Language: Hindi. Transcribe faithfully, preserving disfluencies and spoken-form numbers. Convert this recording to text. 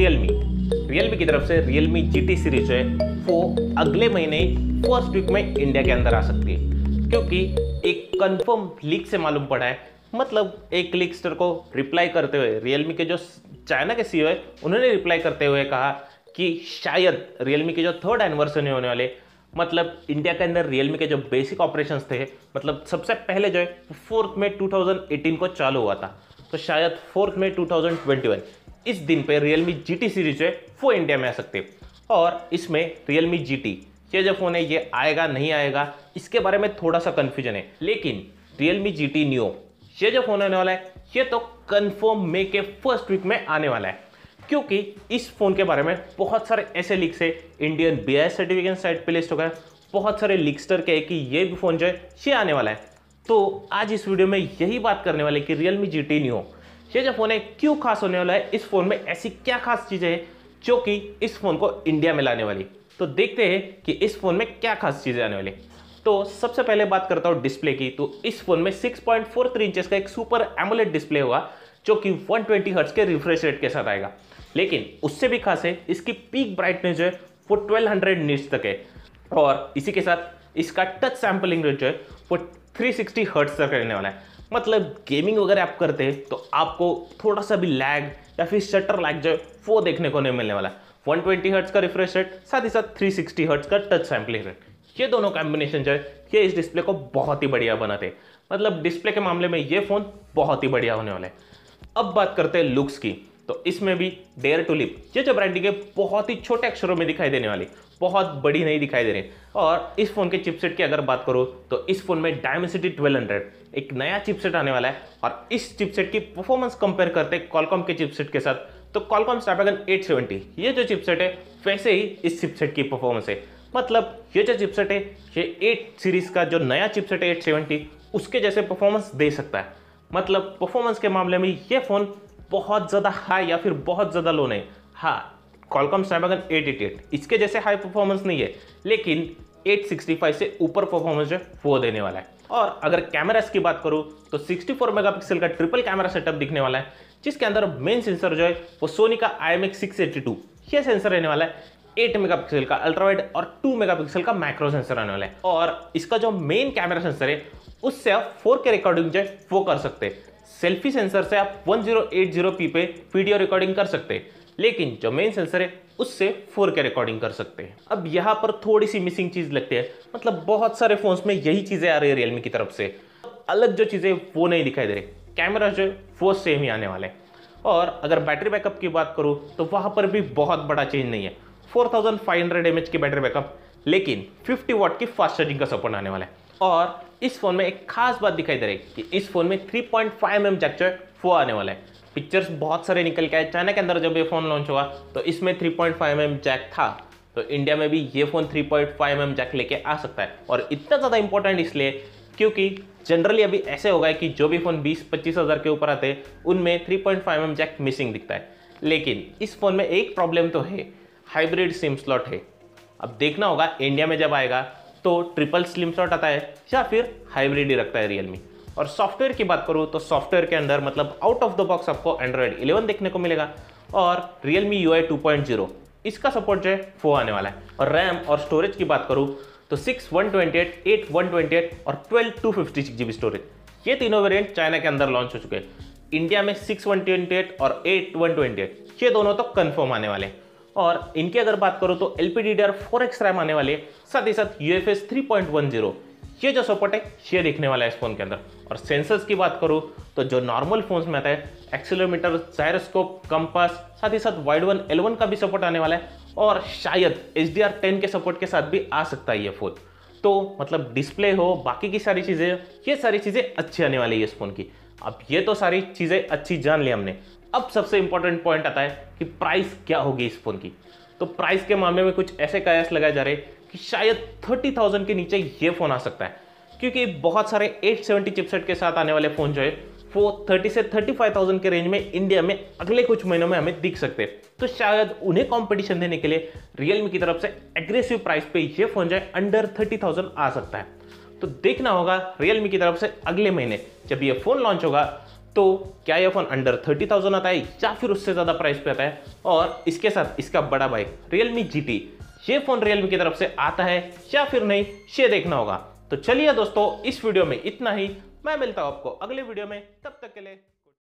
realme realme की तरफ से realme जी टी सीरीज है वो अगले महीने फर्स्ट वीक में इंडिया के अंदर आ सकती है, क्योंकि एक कंफर्म लीक से मालूम पड़ा है। मतलब एक लीकस्टर को रिप्लाई करते हुए realme के जो चाइना के सीईओ है उन्होंने रिप्लाई करते हुए कहा कि शायद realme के जो थर्ड एनिवर्सरी होने वाले, मतलब इंडिया के अंदर realme के जो बेसिक ऑपरेशंस थे, मतलब सबसे पहले जो है फोर्थ में टू थाउजेंड एटीन को चालू हुआ था, तो शायद फोर्थ में टू थाउजेंड ट्वेंटी वन इस दिन पे realme जी टी सीरीज है वो इंडिया में आ सकती है। और इसमें realme जी टी ये जो फ़ोन है ये आएगा नहीं आएगा इसके बारे में थोड़ा सा कन्फ्यूजन है, लेकिन realme जी टी न्यू ये जो फ़ोन आने वाला है ये तो कन्फर्म मई के फर्स्ट वीक में आने वाला है, क्योंकि इस फ़ोन के बारे में बहुत सारे ऐसे लीक्स है, Indian B I S certification site पे लिस्ट हो गया, बहुत सारे लीक्स्टर के कि ये भी फ़ोन जो है ये आने वाला है। तो आज इस वीडियो में यही बात करने वाले कि realme जी टी न्यू ये जो फ़ोन है क्यों खास होने वाला है, इस फ़ोन में ऐसी क्या खास चीज़ें हैं जो कि इस फ़ोन को इंडिया में लाने वाली। तो देखते हैं कि इस फ़ोन में क्या खास चीज़ें आने वाली। तो सबसे पहले बात करता हूँ डिस्प्ले की। तो इस फ़ोन में six point four three inches का एक सुपर एमोलेड डिस्प्ले होगा जो कि वन ट्वेंटी हर्ट्ज के रिफ्रेश रेट के साथ आएगा, लेकिन उससे भी खास है इसकी पीक ब्राइटनेस जो है वो ट्वेल्व हंड्रेड निट्स तक है, और इसी के साथ इसका टच सैम्पलिंग रेट जो है वो थ्री सिक्सटी हर्ट्ज तक रहने वाला है। मतलब गेमिंग वगैरह आप करते हैं तो आपको थोड़ा सा भी लैग या फिर शटर लैग जो है वो देखने को नहीं मिलने वाला है। वन ट्वेंटी हर्ट्ज का रिफ्रेश रेट साथ ही साथ थ्री सिक्सटी हर्ट्ज का टच सैम्पलिंग रेट, ये दोनों कॉम्बिनेशन जो है ये इस डिस्प्ले को बहुत ही बढ़िया बनाते हैं। मतलब डिस्प्ले के मामले में ये फ़ोन बहुत ही बढ़िया होने वाला है। अब बात करते हैं लुक्स की। तो इसमें भी डेयर टू लिव ये जो ब्रांडिंग है बहुत ही छोटे अक्षरों में दिखाई देने वाली, बहुत बड़ी नहीं दिखाई दे रही। और इस फोन के चिपसेट की अगर बात करूं तो इस फोन में डायमेंसिटी ट्वेल्व हंड्रेड एक नया चिपसेट आने वाला है, और इस चिपसेट की परफॉर्मेंस कंपेयर करते हैं कॉलकॉम के चिपसेट के साथ, तो कॉलकॉम स्नैपड्रैगन एट सेवेंटी ये जो चिपसेट है वैसे ही इस चिपसेट की परफॉर्मेंस है। मतलब ये जो चिपसेट है ये एट सीरीज का जो नया चिपसेट है एट सेवेंटी उसके जैसे परफॉर्मेंस दे सकता है। मतलब परफॉर्मेंस के मामले में ये फ़ोन बहुत ज़्यादा हाई या फिर बहुत ज़्यादा लो नहीं। हाँ, Qualcomm Snapdragon eight eighty eight इसके जैसे हाई परफॉर्मेंस नहीं है, लेकिन एट सिक्सटी फाइव से ऊपर परफॉर्मेंस जो वो देने वाला है। और अगर कैमरास की बात करूँ तो सिक्सटी फोर मेगापिक्सल का ट्रिपल कैमरा सेटअप दिखने वाला है, जिसके अंदर मेन सेंसर जो है वो सोनी का I M X six eighty two ये सेंसर रहने वाला है, एट मेगापिक्सल का अल्ट्रावाइड और टू मेगापिक्सल का मैक्रो सेंसर आने वाला है। और इसका जो मेन कैमरा सेंसर है उससे आप फोर के रिकॉर्डिंग जो है वो कर सकते हैं। सेल्फी सेंसर से आप वन थाउज़ेंड एटी पी पे वीडियो रिकॉर्डिंग कर सकते हैं, लेकिन जो मेन सेंसर है उससे फोर के रिकॉर्डिंग कर सकते हैं। अब यहाँ पर थोड़ी सी मिसिंग चीज़ लगती है, मतलब बहुत सारे फोन्स में यही चीज़ें आ रही है रियलमी की तरफ से, अलग जो चीज़ें वो नहीं दिखाई दे रही। कैमरा जो है वो सेम ही आने वाले हैं। और अगर बैटरी बैकअप की बात करूँ तो वहाँ पर भी बहुत बड़ा चेंज नहीं है, four thousand five hundred M H की बैटरी बैकअप, लेकिन फिफ्टी वाट की फास्ट चार्जिंग का सपोर्ट आने वाला है। और इस फोन में एक खास बात दिखाई दे रही है कि इस फोन में three point five M M jack जो है वो आने वाला है। पिक्चर्स बहुत सारे निकल के आए, चाइना के अंदर जब ये फोन लॉन्च हुआ तो इसमें three point five M M jack था, तो इंडिया में भी ये phone three point five M M jack लेके आ सकता है। और इतना ज़्यादा इंपॉर्टेंट इसलिए क्योंकि जनरली अभी ऐसे होगा कि जो भी फोन बीस पच्चीस हज़ार के ऊपर आते हैं उनमें three point five M M jack missing दिखता है, लेकिन इस फोन में एक प्रॉब्लम तो है, हाइब्रिड सिम स्लॉट है। अब देखना होगा इंडिया में जब आएगा तो ट्रिपल स्लिम स्लॉट आता है या फिर हाइब्रिड ही रखता है रियलमी। और सॉफ्टवेयर की बात करूँ तो सॉफ्टवेयर के अंदर मतलब आउट ऑफ द बॉक्स आपको एंड्रॉयड इलेवन देखने को मिलेगा, और Realme U I two point zero इसका सपोर्ट जो है वो आने वाला है। और रैम और स्टोरेज की बात करूँ तो six one twenty eight, eight one twenty eight और twelve two fifty six G B storage ये तीनों वेरिएंट चाइना के अंदर लॉन्च हो चुके हैं। इंडिया में सिक्स वन ट्वेंटी एट और एट वन ट्वेंटी एट ये दोनों तो कन्फर्म आने वाले हैं। और इनकी अगर बात करूँ तो L P D D R four X RAM आने वाली है, साथ ही साथ U F S three point one zero ये जो सपोर्ट है ये दिखने वाला है इस फोन के अंदर। और सेंसर्स की बात करूँ तो जो नॉर्मल फोन्स में आता है एक्सीलरोमीटर, जायरोस्कोप, कंपास, साथ ही साथ वाइड वन एल वन का भी सपोर्ट आने वाला है, और शायद एच डी आर टेन के सपोर्ट के साथ भी आ सकता है ये फोन। तो मतलब डिस्प्ले हो, बाकी की सारी चीज़ें, ये सारी चीज़ें अच्छी आने वाली है इस फोन की। अब ये तो सारी चीज़ें अच्छी जान ली हमने, अब सबसे इंपॉर्टेंट पॉइंट आता है कि प्राइस क्या होगी इस फोन की। तो प्राइस के मामले में कुछ ऐसे कयास लगाए जा रहे हैं कि शायद थर्टी थाउजेंड के नीचे ये फ़ोन आ सकता है, क्योंकि बहुत सारे एट सेवेंटी चिपसेट के साथ आने वाले फ़ोन जो है वो थर्टी से थर्टी फाइव थाउजेंड के रेंज में इंडिया में अगले कुछ महीनों में हमें दिख सकते हैं। तो शायद उन्हें कंपटीशन देने के लिए रियलमी की तरफ से एग्रेसिव प्राइस पे ये फ़ोन जो है अंडर थर्टी थाउजेंड आ सकता है। तो देखना होगा रियलमी की तरफ से अगले महीने जब ये फ़ोन लॉन्च होगा तो क्या ये फोन अंडर थर्टी थाउजेंड आता है या फिर उससे ज्यादा प्राइस पे आता है, और इसके साथ इसका बड़ा भाई realme जी टी, ये फोन realme की तरफ से आता है या फिर नहीं, ये देखना होगा। तो चलिए दोस्तों, इस वीडियो में इतना ही। मैं मिलता हूं आपको अगले वीडियो में, तब तक के लिए।